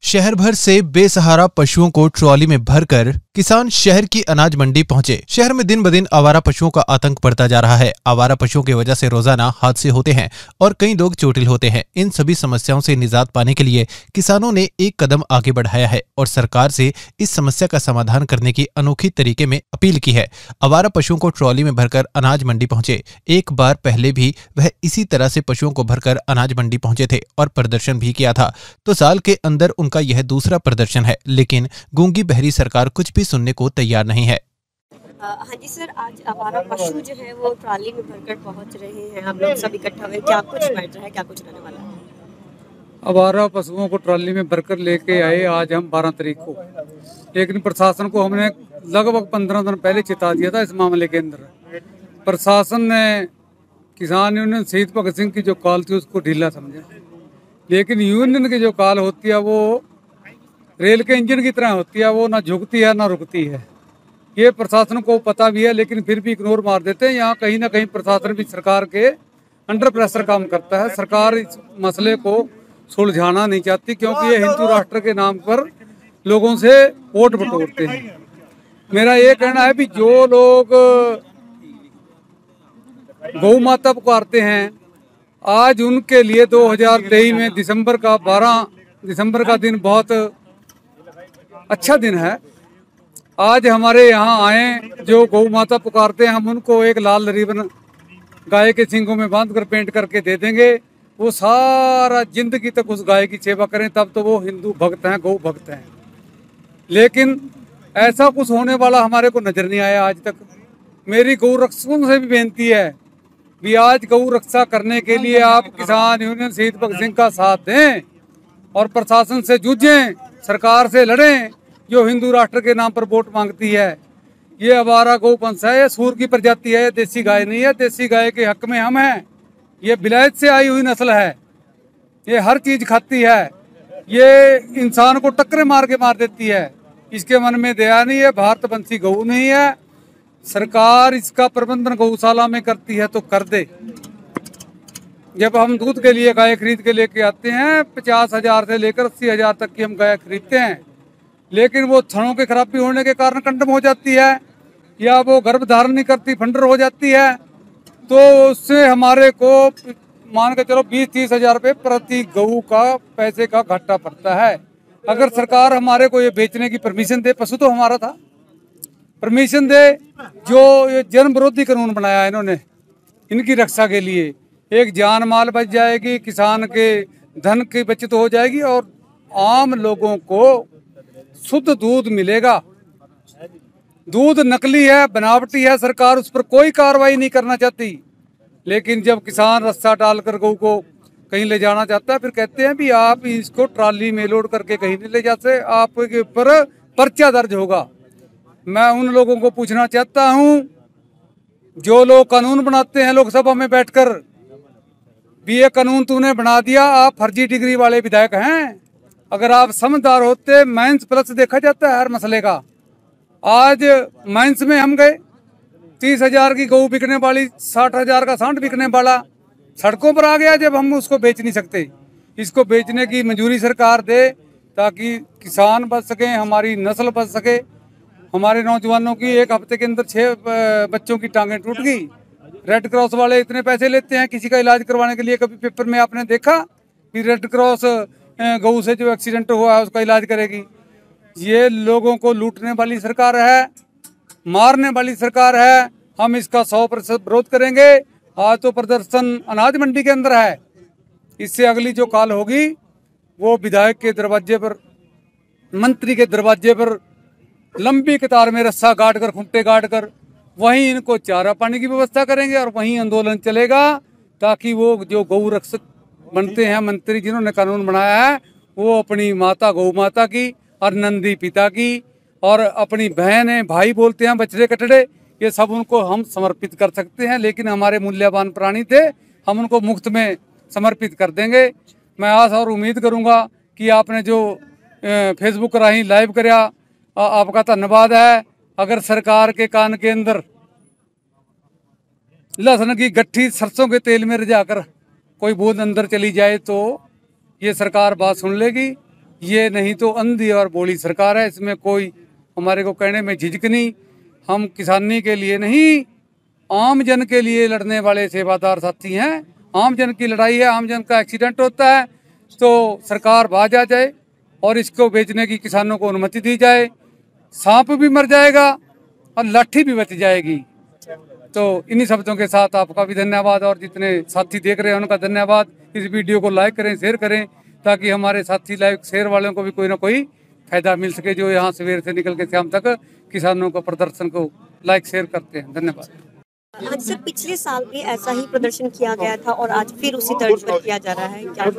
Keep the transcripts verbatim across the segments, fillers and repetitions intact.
शहर भर से बेसहारा पशुओं को ट्रॉली में भरकर किसान शहर की अनाज मंडी पहुंचे। शहर में दिन ब दिन आवारा पशुओं का आतंक बढ़ता जा रहा है। आवारा पशुओं की वजह से रोजाना हादसे होते हैं और कई लोग चोटिल होते हैं। इन सभी समस्याओं से निजात पाने के लिए किसानों ने एक कदम आगे बढ़ाया है और सरकार से इस समस्या का समाधान करने की अनोखी तरीके में अपील की है। आवारा पशुओं को ट्रॉली में भरकर अनाज मंडी पहुंचे। एक बार पहले भी वह इसी तरह से पशुओं को भरकर अनाज मंडी पहुंचे थे और प्रदर्शन भी किया था, तो साल के अंदर उनका यह दूसरा प्रदर्शन है। लेकिन गूंगी बहरी सरकार कुछ भी सुनने को तैयार नहीं है। हाँ जी सर, आज आवारा पशु जो है वो ट्रॉली में भरकर पहुंच रहे हैं। हम लोग सब इकट्ठा हुए, क्या कुछ मैटर है, क्या कुछ रहने वाला है? आवारा पशुओं को ट्रॉली में भरकर लेके आए आज हम बारह तारीख को, लेकिन प्रशासन को हमने लगभग पंद्रह दिन पहले चेता दिया था इस मामले के अंदर। प्रशासन ने किसान यूनियन शहीद भगत सिंह की जो कॉल थी उसको ढीला समझा, लेकिन यूनियन की जो कॉल होती है वो रेल के इंजन की तरह होती है, वो ना झुकती है ना रुकती है। ये प्रशासन को पता भी है, लेकिन फिर भी इग्नोर मार देते हैं। यहाँ कहीं ना कहीं प्रशासन भी सरकार के अंडर प्रेशर काम करता है। सरकार इस मसले को सुलझाना नहीं चाहती, क्योंकि ये हिंदू राष्ट्र के नाम पर लोगों से वोट बटोरते हैं। मेरा ये कहना है भी जो लोग गौ माता पुकारते हैं, आज उनके लिए दो हजार तेईस में दिसंबर का बारह दिसंबर का दिन बहुत अच्छा दिन है। आज हमारे यहाँ आए जो गौ माता पुकारते हैं, हम उनको एक लाल रिबन गाय के सींगों में बांध कर पेंट करके दे देंगे। वो सारा जिंदगी तक उस गाय की सेवा करें, तब तो वो हिंदू भक्त हैं, गौ भक्त हैं। लेकिन ऐसा कुछ होने वाला हमारे को नजर नहीं आया आज तक। मेरी गौ रक्षकों से भी बेनती है भी आज गौ रक्षा करने के लिए आप किसान यूनियन शहीद भगत सिंह का साथ दें और प्रशासन से जूझें, सरकार से लड़ें जो हिंदू राष्ट्र के नाम पर वोट मांगती है। ये आवारा गौवंश है, ये सूर की प्रजाति है, देसी गाय नहीं है। देसी गाय के हक में हम हैं। ये विलायत से आई हुई नस्ल है, ये हर चीज खाती है, ये इंसान को टक्कर मार के मार देती है। इसके मन में दया नहीं है, भारतवंशी गऊ नहीं है। सरकार इसका प्रबंधन गौशाला में करती है तो कर दे। जब हम दूध के लिए गाय खरीद के लेके आते हैं, पचास हजार से लेकर अस्सी हजार तक की हम गाय खरीदते हैं, लेकिन वो थनों की खराबी होने के कारण कंडम हो जाती है या वो गर्भ धारण नहीं करती, फंडर हो जाती है, तो उससे हमारे को मान के चलो बीस तीस हजार रुपये प्रति गऊ का पैसे का घाटा पड़ता है। अगर सरकार हमारे को ये बेचने की परमिशन दे, पशु तो हमारा था, परमिशन दे। जो ये जन विरोधी कानून बनाया है इन्होंने इनकी रक्षा के लिए, एक जान माल बच जाएगी, किसान के धन की बचत हो जाएगी और आम लोगों को शुद्ध दूध मिलेगा। दूध नकली है, बनावटी है, सरकार उस पर कोई कार्रवाई नहीं करना चाहती। लेकिन जब किसान रस्सा डालकर गऊ को कहीं ले जाना चाहता है, फिर कहते हैं भी आप इसको ट्रॉली में लोड करके कहीं नहीं ले जाते, आपके ऊपर पर्चा दर्ज होगा। मैं उन लोगों को पूछना चाहता हूं जो लोग कानून बनाते हैं लोकसभा में बैठकर भी, ये कानून तूने बना दिया, आप फर्जी डिग्री वाले विधायक हैं। अगर आप समझदार होते, माइंस प्लस देखा जाता है हर मसले का। आज माइंस में हम गए, तीस हजार की गऊ बिकने वाली, साठ हजार का सांड बिकने वाला सड़कों पर आ गया। जब हम उसको बेच नहीं सकते, इसको बेचने की मंजूरी सरकार दे ताकि किसान बच सके, हमारी नस्ल बच सके। हमारे नौजवानों की एक हफ्ते के अंदर छह बच्चों की टांगें टूट गई। रेड क्रॉस वाले इतने पैसे लेते हैं किसी का इलाज करवाने के लिए। कभी पेपर में आपने देखा कि रेड क्रॉस गऊ से जो एक्सीडेंट हुआ है उसका इलाज करेगी? ये लोगों को लूटने वाली सरकार है, मारने वाली सरकार है। हम इसका सौ प्रतिशत विरोध करेंगे। आज तो प्रदर्शन अनाज मंडी के अंदर है, इससे अगली जो कॉल होगी वो विधायक के दरवाजे पर, मंत्री के दरवाजे पर लंबी कतार में रस्सा गाड़ कर, खूंटे गाड़ कर वहीं इनको चारा पानी की व्यवस्था करेंगे और वहीं आंदोलन चलेगा, ताकि वो जो गौ रक्षक बनते हैं मंत्री जिन्होंने कानून बनाया है, वो अपनी माता गौ माता की और नंदी पिता की और अपनी बहन भाई बोलते हैं बछड़े कटड़े, ये सब उनको हम समर्पित कर सकते हैं। लेकिन हमारे मूल्यवान प्राणी थे, हम उनको मुफ्त में समर्पित कर देंगे। मैं आशा और उम्मीद करूंगा कि आपने जो फेसबुक राही लाइव कराया, आपका धन्यवाद है। अगर सरकार के कान के अंदर लहसुन की गट्ठी सरसों के तेल में रिझाकर कोई बूंद अंदर चली जाए तो ये सरकार बात सुन लेगी ये नहीं तो अंधी और बोली सरकार है, इसमें कोई हमारे को कहने में झिझक नहीं। हम किसानी के लिए नहीं, आम जन के लिए लड़ने वाले सेवादार साथी हैं। आम जन की लड़ाई है, आम जन का एक्सीडेंट होता है तो सरकार बाज आ जाए और इसको बेचने की किसानों को अनुमति दी जाए। सांप भी मर जाएगा और लाठी भी बच जाएगी। तो इन्हीं शब्दों के साथ आपका भी धन्यवाद और जितने साथी देख रहे हैं उनका धन्यवाद। इस वीडियो को लाइक करें, शेयर करें, ताकि हमारे साथी लाइक शेयर वालों को भी कोई ना कोई फायदा मिल सके, जो यहाँ सवेर से निकल के शाम तक किसानों का प्रदर्शन को लाइक शेयर करते हैं। धन्यवाद। आज सर पिछले साल भी ऐसा ही प्रदर्शन किया गया था और आज फिर उसी तर्ज पर किया जा रहा है, क्या?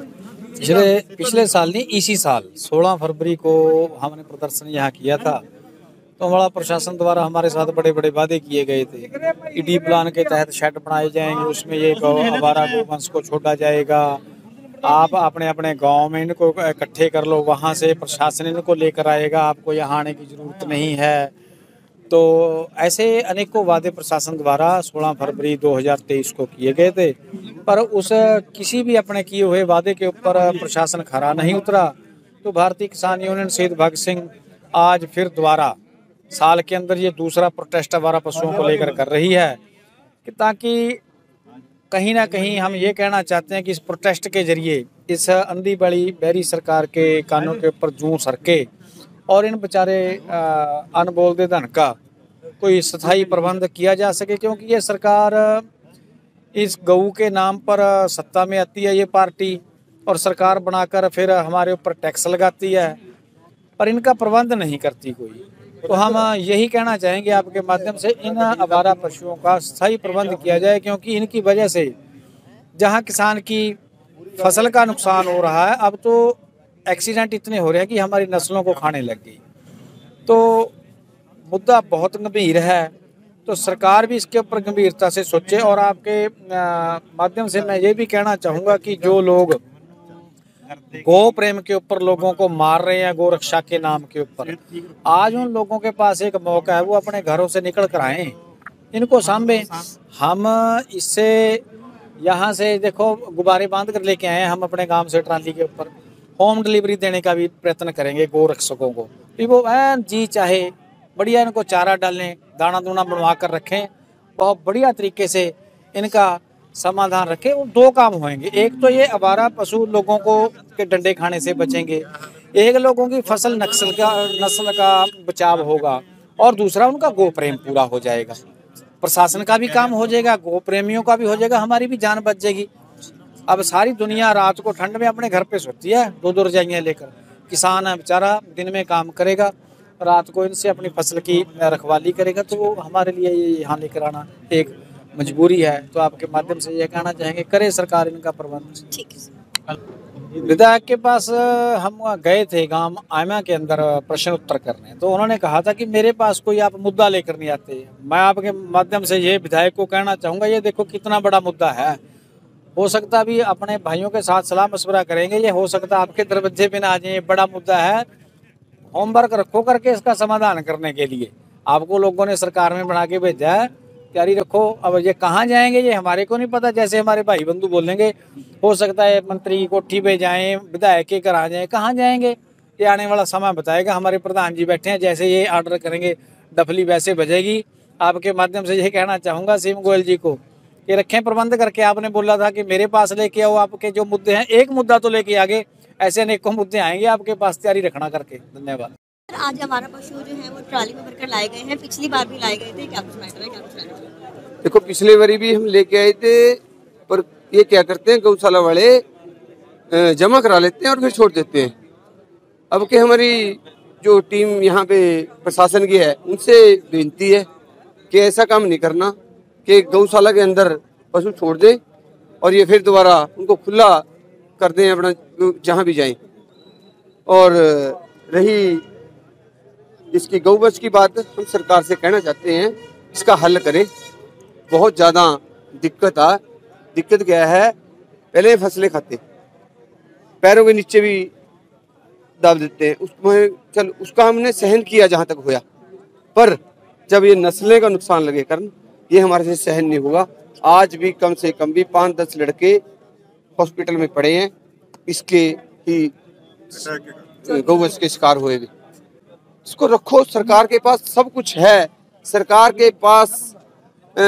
पिछले पिछले साल नहीं, इसी साल सोलह फरवरी को हमने प्रदर्शन यहाँ किया था। तो हमारा प्रशासन द्वारा हमारे साथ बड़े बड़े वादे किए गए थे। ईडी प्लान के तहत शेड बनाए जाएंगे, उसमें ये आवारा गोवंश को छोड़ा जाएगा। आप अपने अपने गांव में इनको इकट्ठे कर लो, वहाँ से प्रशासन इनको लेकर आएगा, आपको यहाँ आने की जरूरत नहीं है। तो ऐसे अनेकों वादे प्रशासन द्वारा सोलह फरवरी दो हज़ार तेईस को किए गए थे, पर उस किसी भी अपने किए हुए वादे के ऊपर प्रशासन खरा नहीं उतरा। तो भारतीय किसान यूनियन शहीद भगत सिंह आज फिर दोबारा साल के अंदर ये दूसरा प्रोटेस्ट आवारा पशुओं को लेकर कर रही है, कि ताकि कहीं ना कहीं हम ये कहना चाहते हैं कि इस प्रोटेस्ट के जरिए इस अंधी बड़ी बहरी सरकार के कानों के ऊपर जूं सरके और इन बेचारे अनबोल दे धन का कोई स्थायी प्रबंध किया जा सके। क्योंकि ये सरकार इस गऊ के नाम पर सत्ता में आती है, ये पार्टी, और सरकार बनाकर फिर हमारे ऊपर टैक्स लगाती है, पर इनका प्रबंध नहीं करती कोई। तो हम यही कहना चाहेंगे आपके माध्यम से, इन आवारा पशुओं का स्थायी प्रबंध किया जाए, क्योंकि इनकी वजह से जहां किसान की फसल का नुकसान हो रहा है, अब तो एक्सीडेंट इतने हो रहे हैं कि हमारी नस्लों को खाने लग गई। तो मुद्दा बहुत गंभीर है, तो सरकार भी इसके ऊपर गंभीरता से सोचे। और आपके माध्यम से मैं ये भी कहना चाहूँगा कि जो लोग गौ प्रेम के ऊपर लोगों को मार रहे हैं, गौ रक्षा के नाम के ऊपर, आज उन लोगों के पास एक मौका है, वो अपने घरों से निकल कर आए, इनको सामने। हम इससे यहाँ से देखो गुब्बारे बांध कर लेके आए हैं हम अपने गांव से ट्राली के ऊपर। होम डिलीवरी देने का भी प्रयत्न करेंगे गौ रक्षकों को, कि वो ऐन जी चाहे बढ़िया इनको चारा डालें, दाना दूना बनवा कर रखें, बहुत बढ़िया तरीके से इनका समाधान रखें। वो दो काम होंगे, एक तो ये आवारा पशु लोगों को के डंडे खाने से बचेंगे, एक लोगों की फसल नस्ल का नस्ल का बचाव होगा, और दूसरा उनका गौ प्रेम पूरा हो जाएगा। प्रशासन का भी काम हो जाएगा, गौ प्रेमियों का भी हो जाएगा, हमारी भी जान बच जाएगी। अब सारी दुनिया रात को ठंड में अपने घर पे सोती है दो दो रजाइयाँ लेकर, किसान है बेचारा दिन में काम करेगा, रात को इनसे अपनी फसल की रखवाली करेगा। तो हमारे लिए ये यहाँ लेकर आना एक मजबूरी है। तो आपके माध्यम से ये कहना चाहेंगे, करे सरकार इनका प्रबंध। ठीक है। विधायक के पास हम गए थे गांव आयमा के अंदर प्रश्न उत्तर करने, तो उन्होंने कहा था कि मेरे पास कोई आप मुद्दा लेकर नहीं आते। मैं आपके माध्यम से ये विधायक को कहना चाहूँगा, ये देखो कितना बड़ा मुद्दा है, हो सकता भी अपने भाइयों के साथ सलाह मशवरा करेंगे, ये हो सकता आपके दरवाजे पे ना आ जाए, बड़ा मुद्दा है, होमवर्क रखो करके इसका समाधान करने के लिए। आपको लोगों ने सरकार में बना के भेजा है, तैयारी रखो। अब ये कहाँ जाएंगे ये हमारे को नहीं पता, जैसे हमारे भाई बंधु बोलेंगे, हो सकता है मंत्री की कोठी पे जाएं, विधायक के घर आ जाएं, कहाँ जाएंगे ये आने वाला समय बताएगा। हमारे प्रधान जी बैठे हैं, जैसे ये ऑर्डर करेंगे डफली वैसे बजेगी। आपके माध्यम से ये कहना चाहूँगा सीएम गोयल जी को कि रखें प्रबंध करके। आपने बोला था कि मेरे पास लेके आओ, आपके जो मुद्दे हैं एक मुद्दा तो लेके आगे, ऐसे अनेकों मुद्दे आएंगे आपके पास, तैयारी रखना करके। धन्यवाद। आज हमारा पशु जो है वो ट्राली में भरकर लाए गए हैं, पिछली बार भी लाए गए थे, क्या कुछ मैटर है, क्या कुछ मैटर है? देखो पिछले बारी भी हम लेके आए थे, पर ये क्या करते हैं गौशाला वाले जमा करा लेते हैं और फिर छोड़ देते हैं। अब के हमारी जो टीम यहाँ पे प्रशासन की है, उनसे विनती है कि ऐसा काम नहीं करना कि गौशाला के अंदर पशु छोड़ दें और ये फिर दोबारा उनको खुला कर दें अपना जहाँ भी जाएं। और रही इसकी गौवंश की बात, हम सरकार से कहना चाहते हैं इसका हल करें। बहुत ज़्यादा दिक्कत आ दिक्कत क्या है, पहले फसलें खाते, पैरों के नीचे भी दाब देते हैं, उसमें चल उसका हमने सहन किया जहाँ तक होया, पर जब ये नस्लें का नुकसान लगे कारण ये हमारे से सहन नहीं होगा। आज भी कम से कम भी पाँच दस लड़के हॉस्पिटल में पड़े हैं इसके ही गौवंश के शिकार हुए भी। इसको रखो, सरकार के पास सब कुछ है। सरकार के पास आ,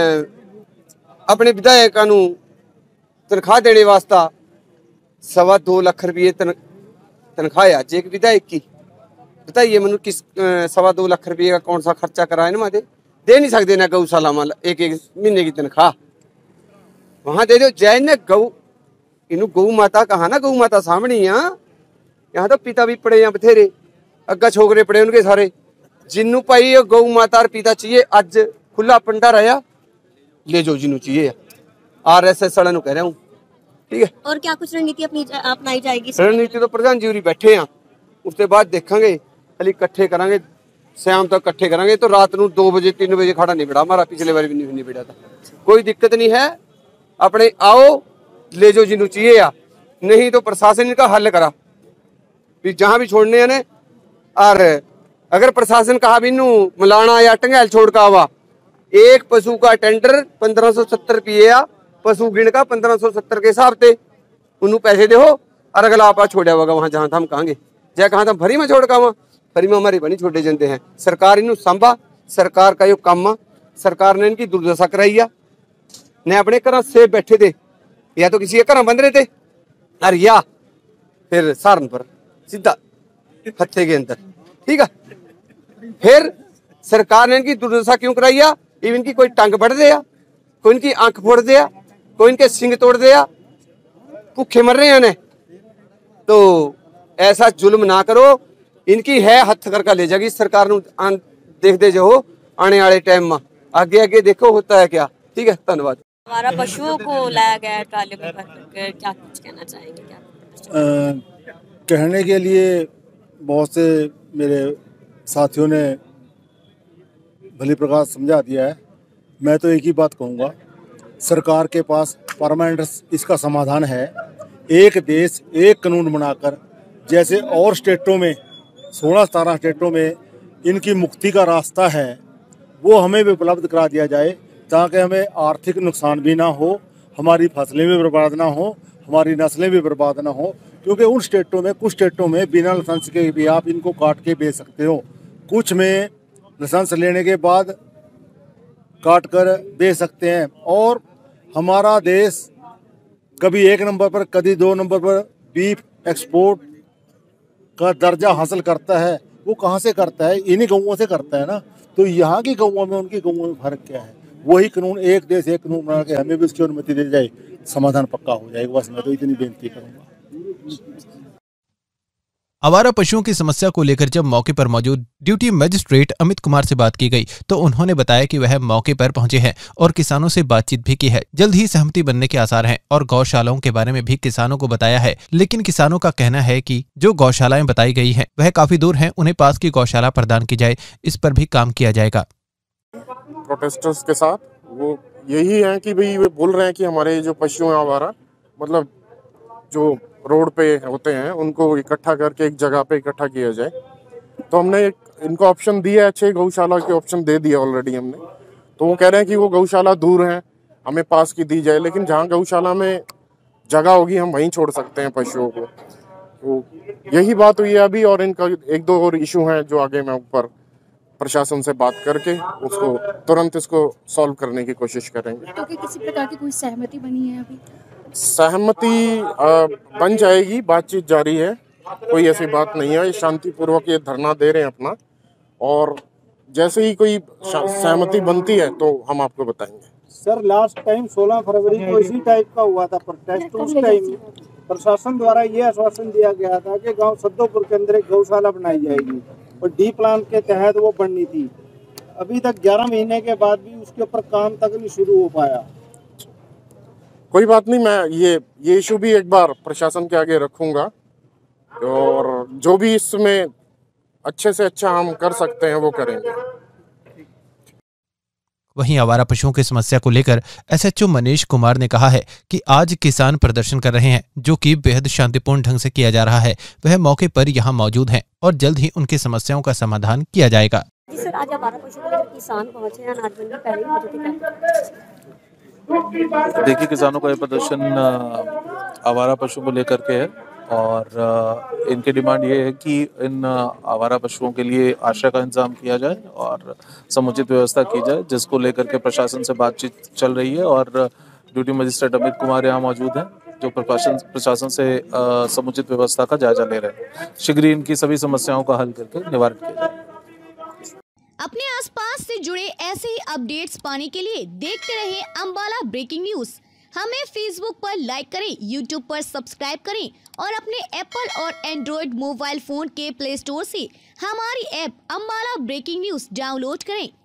अपने विधायक नू तनख्वाह देने वास्ता सवा दो लाख रुपये तन तनख्वाह है आज एक विधायक की। बताइए मनु किस सवा दो लाख रुपये का कौन सा खर्चा कराए ना माते दे नहीं सकते ना गौशाला में एक एक महीने की तनख्वाह वहां दे दो। जय ने गौ इनू गौ माता कहा ना, गौ माता सामने यहाँ यहाँ तो पिता भी पड़े हैं बथेरे, अग्गा छोकरे पड़े उनके सारे। जिन्नू भाई गौ माता और पिता चाहिए अज खुला पंडा रहा ले जो जिन्नू चाहिए। आर एस एस वाले कह रहा हूँ, ठीक है। और क्या कुछ रणनीति अपनी अपनाई जाएगी? रणनीति तो प्रधान जी बैठे हैं, उसके बाद देखेंगे खाली इकट्ठे करांगे, शाम तक इकट्ठे करांगे। तो रात को दो बजे तीन बजे खड़ा नहीं बिड़ा, हमारा पिछले बार भी नहीं, नहीं बिड़ा था। कोई दिक्कत नहीं है, अपने आओ ले जो जिन्नू चाहिए या नहीं तो प्रशासन का हल करा भी जहां भी छोड़ने हैं। और अगर प्रशासन कहा भी नू मलाना या टंगैल छोड़ का आवा, एक पशु का टेंडर पंद्रह सौ सत्तर रुपये या पशु गिण का पंद्रह सौ सत्तर के हिसाब से उन्होंने पैसे दे हो और अगला आप छोड़ा होगा वहां जहां हम कहेंगे। जय कहा था भरी में छोड़ का वहां भरी में हमारी बनी छोड़े जनते हैं। सरकार इन सांभा, सरकार का यो काम, सरकार ने इनकी दुर्दशा कराई है। ने अपने घर से बैठे थे या तो किसी के घर बंद रहे थे और या फिर सहारनपुर सीधा हत्थे के अंदर, ठीक है। फिर सरकार ने इनकी दुर्दशा क्यों कराई है? इवन की कोई टंग बढ़ दिया, कोई इनकी आंख फोड़ दिया, कोई इनके सिंग तोड़ दिया, भूखे मर रहे हैं। तो ऐसा जुल्म ना करो, इनकी है हथ करके ले जाएगी सरकार। देख दे जो आने वाले टाइम में आगे आगे देखो होता है क्या, ठीक है। धन्यवाद। हमारा पशुओं को लाया गया ट्राली में भर कर, क्या कुछ कहना चाहेंगे? क्या आ, कहने के लिए बहुत से मेरे साथियों ने भली प्रकार समझा दिया है। मैं तो एक ही बात कहूँगा, सरकार के पास परमानेंट इसका समाधान है। एक देश एक कानून बनाकर, जैसे और स्टेटों में सोलह सतारह स्टेटों में इनकी मुक्ति का रास्ता है, वो हमें भी उपलब्ध करा दिया जाए ताकि हमें आर्थिक नुकसान भी ना हो, हमारी फसलें भी बर्बाद ना हो, हमारी नस्लें भी बर्बाद ना हो। क्योंकि उन स्टेटों में, कुछ स्टेटों में बिना लाइसेंस के भी आप इनको काट के बेच सकते हो, कुछ में लाइसेंस लेने के बाद काट कर बेच सकते हैं। और हमारा देश कभी एक नंबर पर कभी दो नंबर पर बीफ एक्सपोर्ट का दर्जा हासिल करता है। वो कहाँ से करता है? इन्हीं गाँवों से करता है ना। तो यहाँ की गाँवों में उनकी गाँवों में फर्क क्या है? वही कानून, एक देश एक कानून बना के हमें भी उसकी अनुमति दे जाए, समाधान पक्का हो जाएगा। बस मैं तो इतनी बेनती करूँगा। आवारा पशुओं की समस्या को लेकर जब मौके पर मौजूद ड्यूटी मजिस्ट्रेट अमित कुमार से बात की गई तो उन्होंने बताया कि वह मौके पर पहुंचे हैं और किसानों से बातचीत भी की है। जल्द ही सहमति बनने के आसार हैं और गौशालाओं के बारे में भी किसानों को बताया है। लेकिन किसानों का कहना है कि जो गौशालाएं बताई गई हैं वह काफी दूर हैं, उन्हें पास की गौशाला प्रदान की जाए, इस पर भी काम किया जाएगा। प्रोटेस्टर्स के साथ वो यही है कि भाई वे बोल रहे हैं कि हमारे जो पशु हैं आवारा, मतलब जो रोड पे होते हैं, उनको इकट्ठा करके एक जगह पे इकट्ठा किया जाए। तो हमने एक इनको ऑप्शन दिया है, छह गौशाला के ऑप्शन दे दिया ऑलरेडी हमने। तो वो कह रहे हैं कि वो गौशाला दूर हैं, हमें पास की दी जाए, लेकिन जहाँ गौशाला में जगह होगी हम वहीं छोड़ सकते हैं पशुओं को। तो यही बात हुई है अभी। और इनका एक दो और इशू हैं जो आगे मैं ऊपर प्रशासन से बात करके उसको तुरंत इसको सॉल्व करने की कोशिश करेंगे। तो कि किसी प्रकार की कोई सहमति बनी है अभी? सहमति बन जाएगी, बातचीत जारी है, कोई ऐसी बात नहीं है। शांतिपूर्वक ये धरना दे रहे हैं अपना, और जैसे ही कोई सहमति बनती है तो हम आपको बताएंगे। सर, लास्ट टाइम सोलह फरवरी को इसी टाइप का हुआ था प्रोटेस्ट। उस टाइम प्रशासन द्वारा ये आश्वासन दिया गया था कि गांव सद्दोपुर के अंदर एक गौशाला बनाई जाएगी और डी प्लान के तहत वो बननी थी। अभी तक ग्यारह महीने के बाद भी उसके ऊपर काम तक नहीं शुरू हो पाया। कोई बात नहीं, मैं ये ये इशू भी एक बार प्रशासन के आगे रखूंगा और जो भी इसमें अच्छे से अच्छा हम कर सकते हैं वो करेंगे। वहीं आवारा पशुओं की समस्या को लेकर एसएचओ मनीष कुमार ने कहा है कि आज किसान प्रदर्शन कर रहे हैं, जो कि बेहद शांतिपूर्ण ढंग से किया जा रहा है। वह मौके पर यहां मौजूद हैं और जल्द ही उनकी समस्याओं का समाधान किया जाएगा। जी सर, आज आवारा पशु के किसान पहुंचे हैं अनाज मंडी, पहले ही मौजूद थे। देखिए, किसानों का ये प्रदर्शन आवारा पशु को लेकर के है। और uh, इनकी डिमांड ये है कि इन uh, आवारा पशुओं के लिए आश्रय का इंतजाम किया जाए और समुचित व्यवस्था की जाए, जिसको लेकर के प्रशासन से बातचीत चल रही है और ड्यूटी मजिस्ट्रेट अमित कुमार यहाँ मौजूद हैं जो प्रशासन प्रशासन से uh, समुचित व्यवस्था का जायजा ले रहे हैं। शीघ्र इनकी सभी समस्याओं का हल करके निवारण किया जाए। अपने आसपास से जुड़े ऐसे ही अपडेट्स पाने के लिए देखते रहिए अम्बाला ब्रेकिंग न्यूज। हमें फेसबुक पर लाइक करें, यूट्यूब पर सब्सक्राइब करें और अपने एप्पल और एंड्रॉयड मोबाइल फोन के प्ले स्टोर से हमारी app Ambala breaking news download करें।